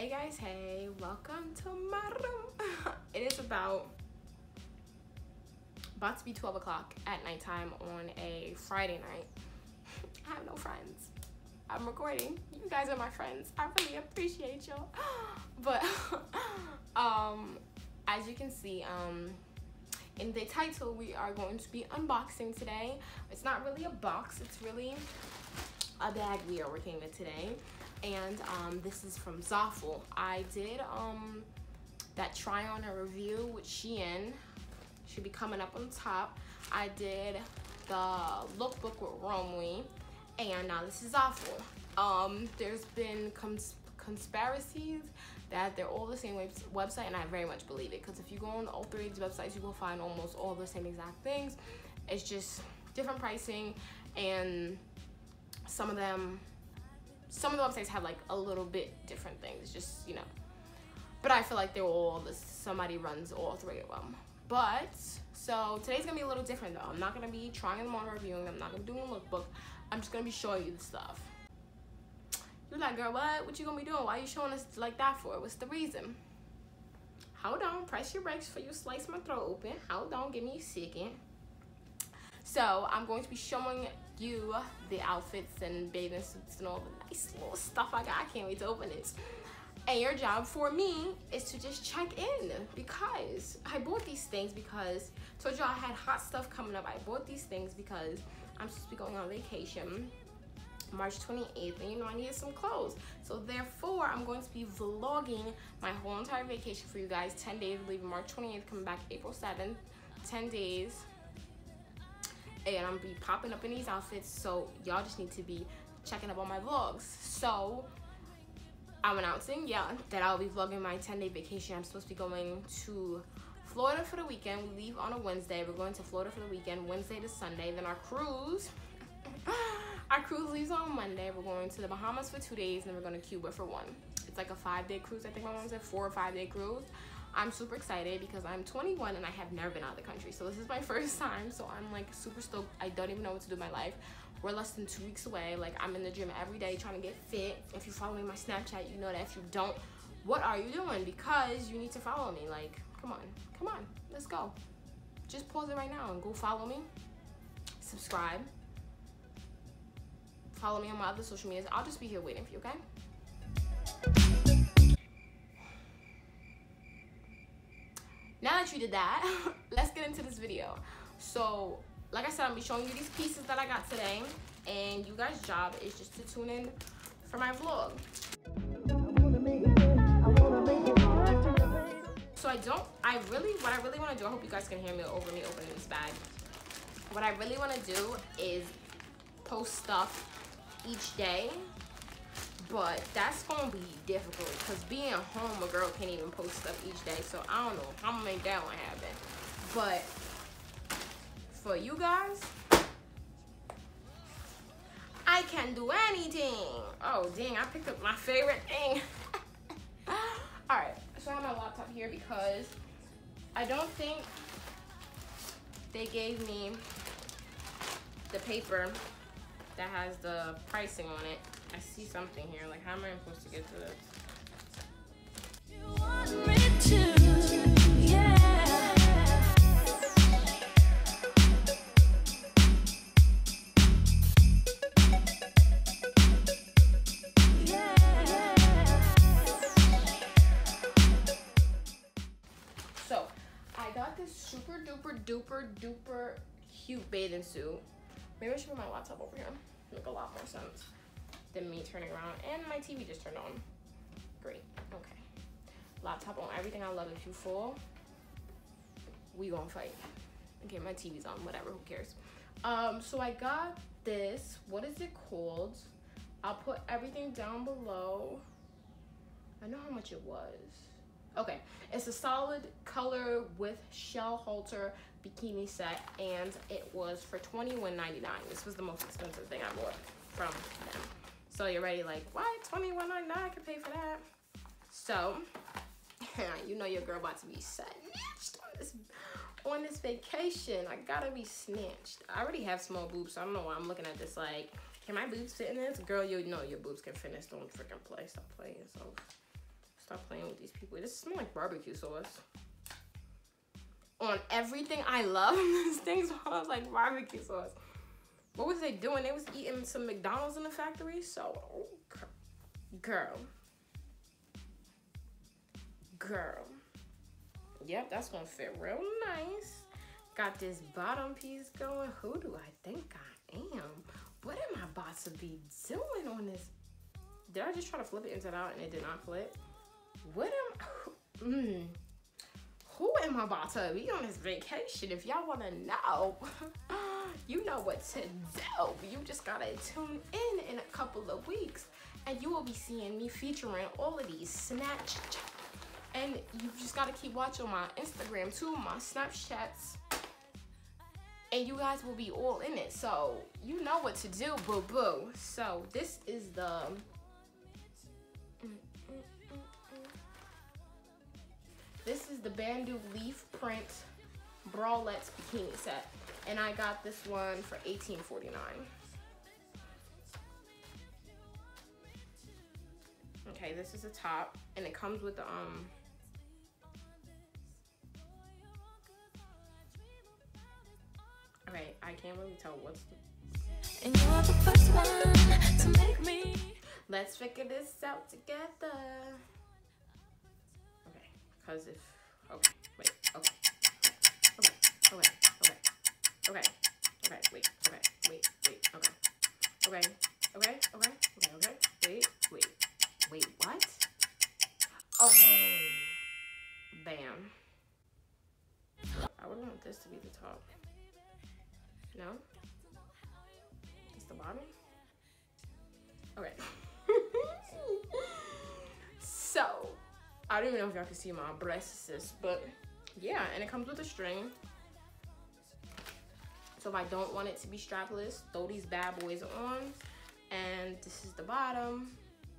Hey guys, hey, welcome to my room. It is about to be 12 o'clock at nighttime on a Friday night. I have no friends. I'm recording. You guys are my friends. I really appreciate y'all. But as you can see, in the title, we are going to be unboxing today. It's not really a box, it's really a bag we are working with today. And this is from Zaful. I did that try on a review with Shein. Should be coming up on top. I did the lookbook with Romwe, and now this is Zaful. There's been conspiracies that they're all the same website, and I very much believe it, because if you go on all three of these websites, you will find almost all the same exact things. It's just different pricing, and some of the websites have like a little bit different things, just, you know. But I feel like they're all somebody runs all three of them. But so today's gonna be a little different though. I'm not gonna be trying them on, reviewing them. I'm not gonna be doing a lookbook. I'm just gonna be showing you the stuff. You're like, girl, what you gonna be doing? Why are you showing us like that for? What's the reason? Hold on, press your brakes before you slice my throat open. Hold on, give me a second. So I'm going to be showing you the outfits and bathing suits and all the nice little stuff I got. I can't wait to open it. And your job for me is to just check in, because I bought these things because I told y'all I had hot stuff coming up. I bought these things because I'm supposed to be going on vacation March 28th, and you know I needed some clothes. So therefore, I'm going to be vlogging my whole entire vacation for you guys. 10 days, leaving March 28th, coming back April 7th. 10 days. And I'm gonna be popping up in these outfits, so y'all just need to be checking up on my vlogs. So I'm announcing, that I'll be vlogging my 10-day vacation. I'm supposed to be going to Florida for the weekend. We leave on a Wednesday. We're going to Florida for the weekend, Wednesday to Sunday. Then our cruise leaves on Monday. We're going to the Bahamas for 2 days, and then we're going to Cuba for 1. It's like a 5-day cruise. I think my mom said 4 or 5-day cruise. I'm super excited because I'm 21 and I have never been out of the country. So this is my first time. So I'm like super stoked. I don't even know what to do with my life. We're less than 2 weeks away. Like, I'm in the gym every day trying to get fit. If you follow me on my Snapchat, you know that. If you don't, what are you doing? Because you need to follow me. Like, come on, let's go. Just pause it right now and go follow me. Subscribe. Follow me on my other social medias. I'll just be here waiting for you, okay? Now that you did that, let's get into this video. So, like I said, I'm gonna be showing you these pieces that I got today, and you guys' job is just to tune in for my vlog. So what I really want to do, I hope you guys can hear me over me opening this bag. What I really want to do is post stuff each day, but that's gonna be difficult because being home, a girl can't even post stuff each day. So I don't know how I'm gonna make that one happen. But for you guys, I can do anything. Oh dang, I picked up my favorite thing. Alright, so I have my laptop here because I don't think they gave me the paper that has the pricing on it. I see something here, like how am I supposed to get to this? You want me to, yeah. So I got this super duper cute bathing suit. Maybe I should put my laptop over here. Make a lot more sense than me turning around, and my TV just turned on. Great, okay. Laptop on, everything I love. If you fall, we gonna fight. Okay, my TV's on, whatever, who cares? So I got this, what is it called? I'll put everything down below. I know how much it was. Okay, it's a solid color with shell halter bikini set, and it was for $21.99. This was the most expensive thing I bought from them. So you're ready, like, what? $21.99, I could pay for that. So, you know your girl about to be snatched on this vacation. I gotta be snatched. I already have small boobs, so I don't know why I'm looking at this like, can my boobs fit in this? Girl, you know your boobs can fit in this. Don't freaking play. Stop playing yourself. Stop playing with these people. This smells like barbecue sauce. On everything I love, this thing smells like barbecue sauce. What was they doing? They was eating some McDonald's in the factory. So, oh, girl. Yep, that's gonna fit real nice. Got this bottom piece going. Who do I think I am? What am I about to be doing on this? Did I just try to flip it inside out and it did not flip? What am who am I about to be on this vacation? If y'all wanna know, you know what to do. You just gotta tune in a couple of weeks and you will be seeing me featuring all of these snatch. And you just gotta keep watching my Instagram too, my Snapchats. And you guys will be all in it. So you know what to do, boo-boo. So this is the Bandu leaf print bralettes bikini set. And I got this one for $18.49. Okay, this is the top and it comes with the okay, I can't really tell what's the... And you're the first one to make me. Let's figure this out together. Okay, cause if okay, wait, okay, wait, what? Oh, bam. I would want this to be the top. No? It's the bottom? Okay. So, I don't even know if y'all can see my breasts, but yeah, and it comes with a string. So if I don't want it to be strapless, throw these bad boys on. And this is the bottom.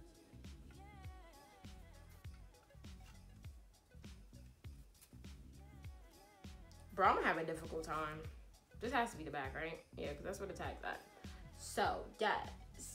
Bro, I'm gonna have a difficult time. This has to be the back, right? Yeah, because that's what the tag's at. So, yes.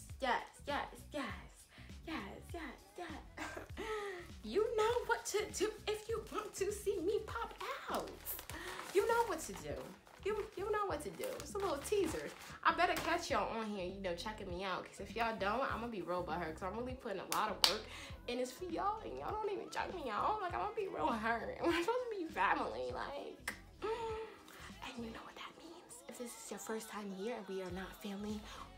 You know what to do if you want to see me pop out. You know what to do. You know what to do. It's a little teaser. I better catch y'all on here, you know, checking me out. Because if y'all don't, I'm going to be real by her. Because I'm really putting a lot of work in this for y'all. And y'all don't even check me out. Like, I'm going to be real hurt. We're supposed to be family. Like, and you know what that means. If this is your first time here and we are not family,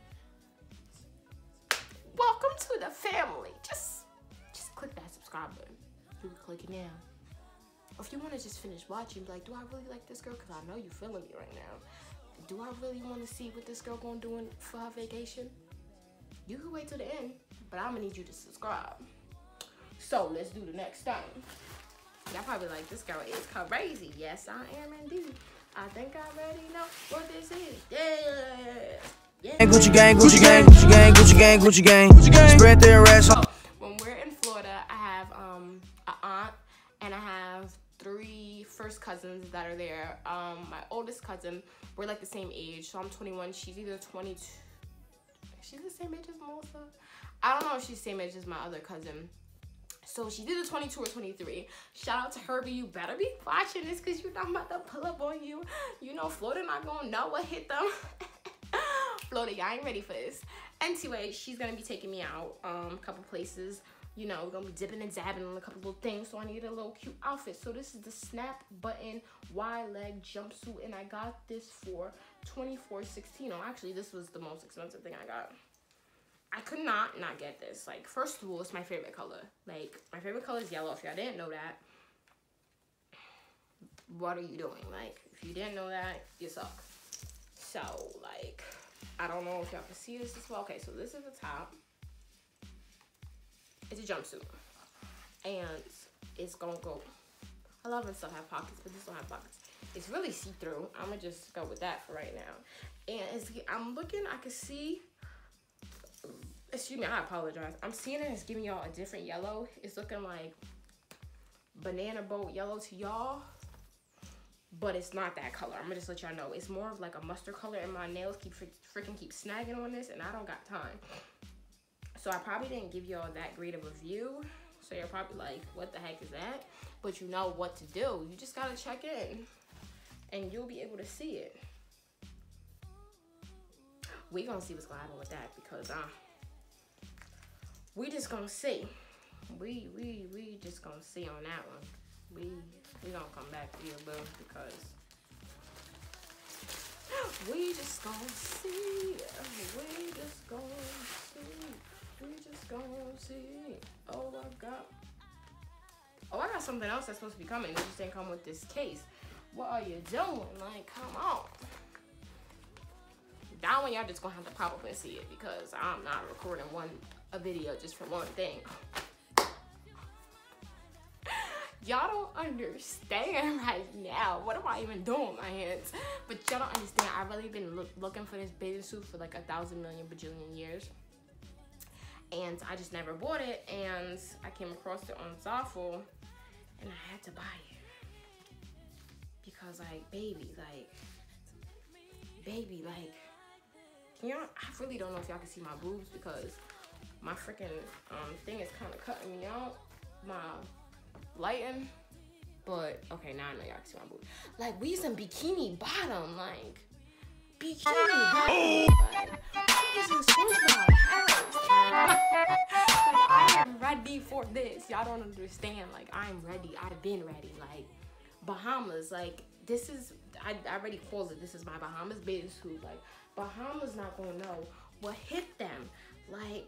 welcome to the family. Just click that subscribe button. You can click it now. Or if you want to just finish watching, be like, do I really like this girl? Because I know you feeling me right now. Do I really want to see what this girl gonna do for her vacation? You can wait till the end, but I'm gonna need you to subscribe. So let's do the next thing. Y'all probably like, this girl is crazy. Yes, I am indeed. I think I already know what this is. Yeah. Gucci gang, Gucci gang, Gucci gang, Gucci gang, Gucci gang, Gucci gang. Spread their rats. When we're in Florida, I have an aunt and I have 3 first cousins that are there. My oldest cousin, we're like the same age, so I'm 21. She's either 22. She's the same age as Melissa. I don't know if she's the same age as my other cousin. So she's either 22 or 23. Shout out to Herbie. You better be watching this because you know I'm about to pull up on you. You know Florida not gonna know what hit them. Florida, y'all ain't ready for this. Anyway, she's gonna be taking me out a couple places. You know, we're gonna be dipping and dabbing on a couple little things, so I need a little cute outfit. So this is the snap button wide leg jumpsuit, and I got this for $24.16. Oh, actually, this was the most expensive thing I got. I could not get this. Like, first of all, it's my favorite color. Like, my favorite color is yellow. If y'all didn't know that, what are you doing? Like, if you didn't know that, you suck. So, like, I don't know if y'all can see this as well. Okay, so this is the top. It's a jumpsuit. And it's gonna go. I love when stuff have pockets, but this don't have pockets. It's really see-through. I'm gonna just go with that for right now. And it's, I'm looking, I can see, excuse me, I apologize. I'm seeing it, it's giving y'all a different yellow. It's looking like banana boat yellow to y'all, but it's not that color. I'm gonna just let y'all know. It's more of like a mustard color, and my nails keep freaking snagging on this, and I don't got time. So I probably didn't give y'all that great of a view. So So you're probably like, what the heck is that? But you know what to do. You just gotta check in and you'll be able to see it. We gonna see what's gonna happen with that because we just gonna see. We just gonna see on that one. We gonna come back to you, boo, because we just gonna see. We just gonna see. We just gonna see. Oh, I got something else that's supposed to be coming. It just didn't come with this case. What are you doing? Like, come on. That one y'all just gonna have to pop up and see it because I'm not recording a video just for one thing. Y'all don't understand right now. What am I even doing with my hands? But y'all don't understand. I've really been looking for this bathing suit for like 1,000 million bajillion years. And I just never bought it. And I came across it on Zaful. And I had to buy it. Because like, baby, y'all, I really don't know if y'all can see my boobs because my freaking thing is kind of cutting me out. My lighting, but okay, now I know y'all can see my boobs. Like, we some bikini bottom, like bikini bottom. Like, I am ready for this. Y'all don't understand. Like, I'm ready. I've been ready. Like, Bahamas. Like, this is. I already called it. This is my Bahamas bathing suit. Like, Bahamas not gonna know what hit them. Like.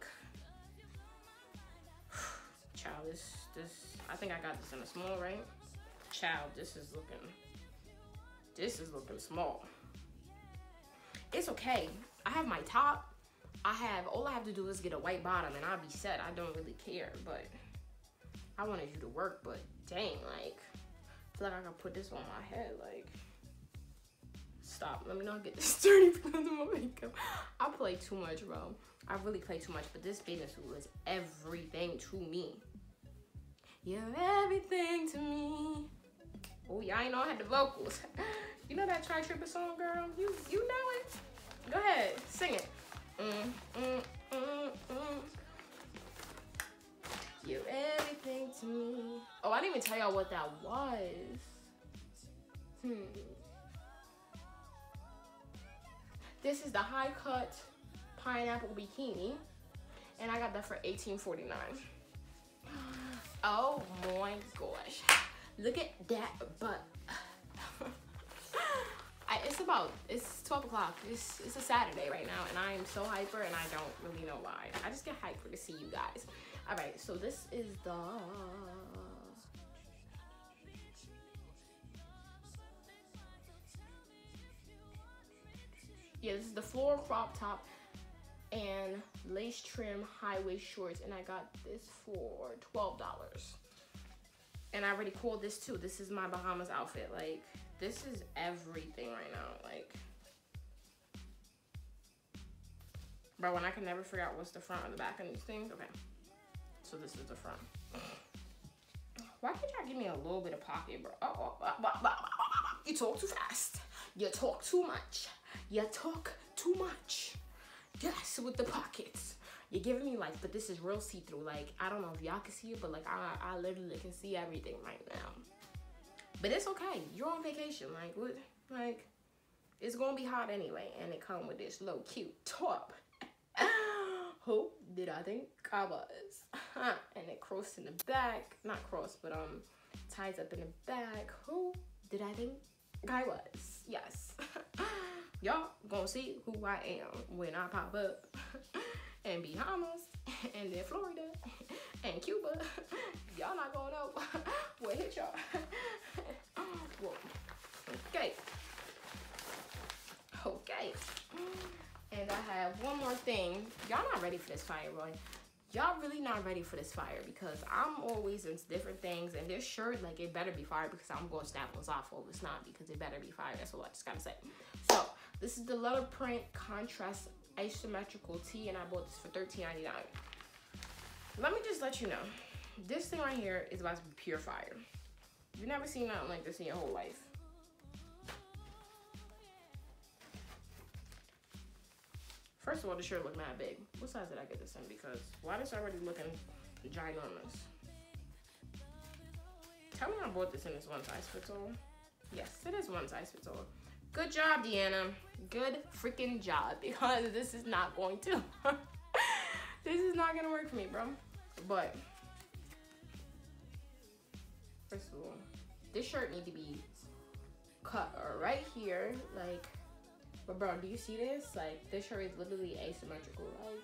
Child, this I think I got this in a small, right? Child, this is looking small. It's okay. I have my top. All I have to do is get a white bottom and I'll be set. I don't really care, but I wanted you to work, but dang, like, I feel like I can put this on my head, like, stop. Let me not get this dirty because of my makeup. I play too much, bro. I really play too much, but this bathing suit is everything to me. You're everything to me. Oh, y'all ain't know I had the vocals. You know that Try Tripper song, girl? You know it. Go ahead, sing it. You're everything to me. Oh, I didn't even tell y'all what that was. This is the high cut pineapple bikini, and I got that for $18.49. Oh my gosh, look at that butt. It's 12 o'clock. It's a Saturday right now, and I am so hyper, and I don't really know why. I just get hyper to see you guys. All right, so this is the this is the floor crop top and lace trim high waist shorts, and I got this for $12. And I already called this too. This is my Bahamas outfit. Like, this is everything right now. Like, bro, when I can never figure out what's the front or the back of these things. Okay, so this is the front. Why can't y'all give me a little bit of pocket, bro? You talk too fast. You talk too much. You talk too much. Yes, with the pockets. You're giving me like, but this is real see-through. Like, I don't know if y'all can see it, but like, I literally can see everything right now. But it's okay. You're on vacation. Like, what? Like, it's gonna be hot anyway, and it come with this little cute top. Who did I think I was? And it crossed in the back. Not crossed, but ties up in the back. Who did I think I was? Yes. Y'all gonna see who I am when I pop up in Bahamas and then Florida and Cuba. Y'all not gonna know what hit y'all. Whoa. Okay. Okay. And I have one more thing. Y'all not ready for this fire, boy. Y'all really not ready for this fire because I'm always into different things, and this shirt, like, it better be fire because I'm going to snap on Zaful. It's not because it better be fire. That's all I just gotta say. So this is the leather print contrast asymmetrical tee, and I bought this for $13.99. Let me just let you know, this thing right here is about to be pure fire. You've never seen nothing like this in your whole life. First of all, the shirt look mad big. What size did I get this in? Because why is this already looking ginormous? Tell me I bought this in this one size fits all. Yes, it is one size fits all. Good job, Deanna. Good freaking job, because this is not going to. This is not gonna work for me, bro. But first of all, this shirt need to be cut right here, like. But bro, do you see this? Like, this shirt is literally asymmetrical.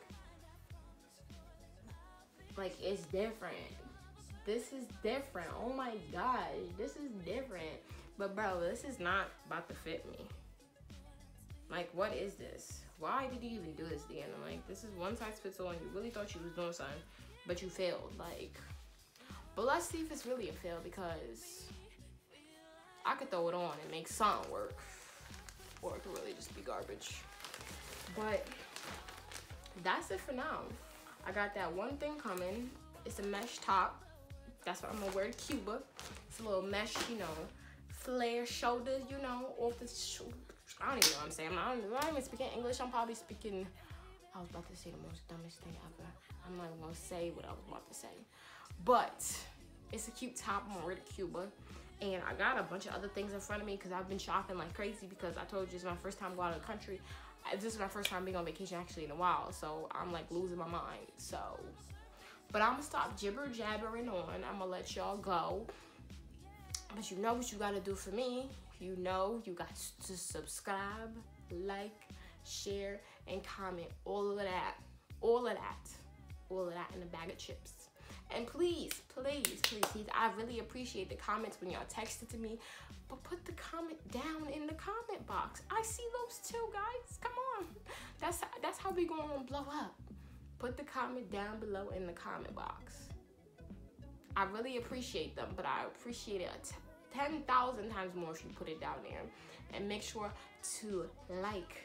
Like it's different. This is different. Oh my gosh, this is different. But bro, this is not about to fit me. Like, what is this? Why did you even do this, Deanna? Like, this is one size fits all, and you really thought you was doing something, but you failed. Like, but let's see if it's really a fail, because I could throw it on and make something work, or it could really just be garbage. But that's it for now. I got that one thing coming. It's a mesh top. That's what I'm gonna wear to Cuba. It's a little mesh, you know, flare shoulders, you know, off the I don't even know what I'm saying. I'm not even speaking English. I'm probably speaking, I was about to say the most dumbest thing ever. I'm not even gonna say what I was about to say. But it's a cute top. I'm gonna wear to Cuba. And I got a bunch of other things in front of me because I've been shopping like crazy, because I told you it's my first time going out of the country. This is my first time being on vacation actually in a while. So I'm like losing my mind. So, but I'm gonna stop jibber jabbering on. I'm gonna let y'all go. But you know what you gotta do for me. You know you got to subscribe, like, share, and comment. All of that. All of that. All of that in a bag of chips. And please, please, please, I really appreciate the comments when y'all text it to me. But put the comment down in the comment box. I see those too, guys. Come on. That's how we gonna blow up. Put the comment down below in the comment box. I really appreciate them, but I appreciate it 10,000 times more if you put it down there. And make sure to like,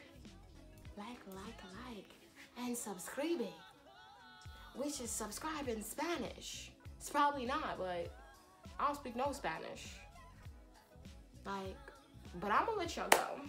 and subscribe. Which is subscribe in Spanish. It's probably not, but I don't speak no Spanish. Like, but I'm gonna let y'all go.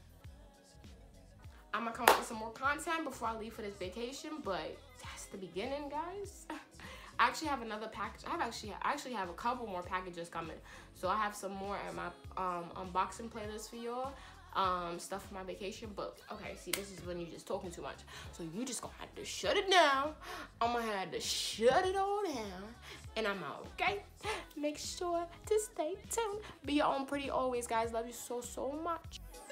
I'm gonna come up with some more content before I leave for this vacation, but that's the beginning, guys. I actually have another package. I actually have a couple more packages coming. So I have some more in my unboxing playlist for y'all. Stuff for my vacation. But okay, see, this is when you're just talking too much. So you just gonna have to shut it down. I'm gonna have to shut it all down. And I'm out, okay? Make sure to stay tuned. Be your own pretty always, guys. Love you so, so much.